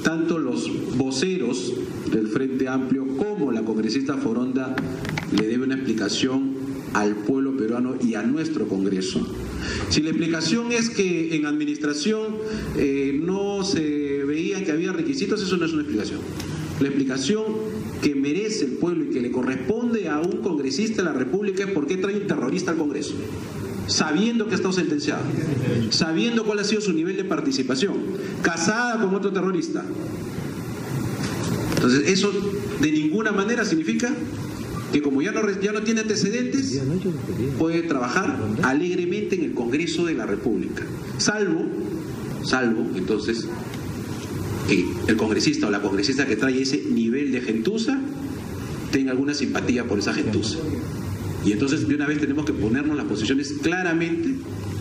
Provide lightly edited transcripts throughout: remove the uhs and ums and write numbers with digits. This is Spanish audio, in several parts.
tanto los voceros del Frente Amplio como la congresista Foronda le debe una explicación al pueblo peruano y a nuestro Congreso. Si la explicación es que en administración no se veía que había requisitos, eso no es una explicación. La explicación que merece el pueblo y que le corresponde a un congresista de la República es por qué trae un terrorista al Congreso, sabiendo que ha estado sentenciado, sabiendo cuál ha sido su nivel de participación, casada con otro terrorista. Entonces, eso de ninguna manera significa que como ya no tiene antecedentes, puede trabajar alegremente en el Congreso de la República, salvo entonces que el congresista o la congresista que trae ese nivel de gentuza tenga alguna simpatía por esa gentuza. Y entonces de una vez tenemos que ponernos las posiciones claramente,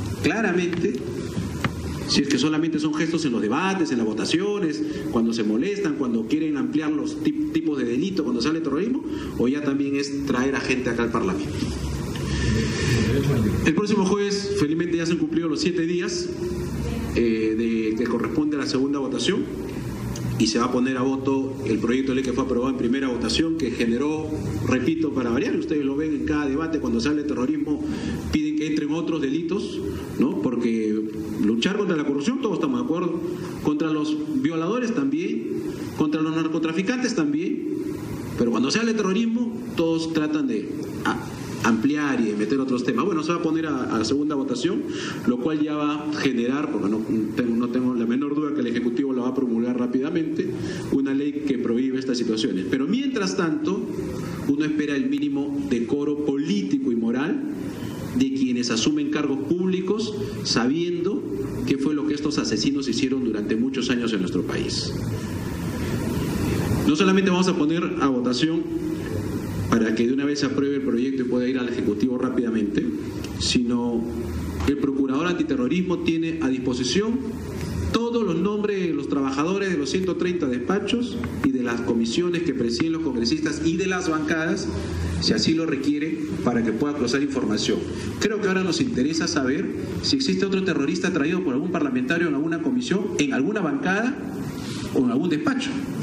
si es que solamente son gestos en los debates, en las votaciones, cuando se molestan, cuando quieren ampliar los tipos de delito, cuando sale terrorismo, o ya también es traer a gente acá al Parlamento. El próximo jueves, felizmente ya se han cumplido los 7 días que corresponde a la segunda votación, y se va a poner a voto el proyecto de ley que fue aprobado en primera votación, que generó, repito, para variar, ustedes lo ven en cada debate, cuando se habla de terrorismo piden que entren otros delitos, ¿no? Porque luchar contra la corrupción todos estamos de acuerdo, contra los violadores también, contra los narcotraficantes también, pero cuando se habla de terrorismo todos tratan de ampliar y de meter otros temas. Bueno, se va a poner a la segunda votación, lo cual ya va a generar, porque no tengo la menor duda que el Ejecutivo la va a promulgar rápidamente, una ley que prohíbe estas situaciones. Pero mientras tanto, uno espera el mínimo decoro político y moral de quienes asumen cargos públicos sabiendo qué fue lo que estos asesinos hicieron durante muchos años en nuestro país. No solamente vamos a poner a votación para que de una vez se apruebe el proyecto y pueda ir al Ejecutivo rápidamente, sino el Procurador Antiterrorismo tiene a disposición todos los nombres de los trabajadores de los 130 despachos y de las comisiones que presiden los congresistas y de las bancadas, si así lo requiere, para que pueda cruzar información. Creo que ahora nos interesa saber si existe otro terrorista traído por algún parlamentario en alguna comisión, en alguna bancada o en algún despacho.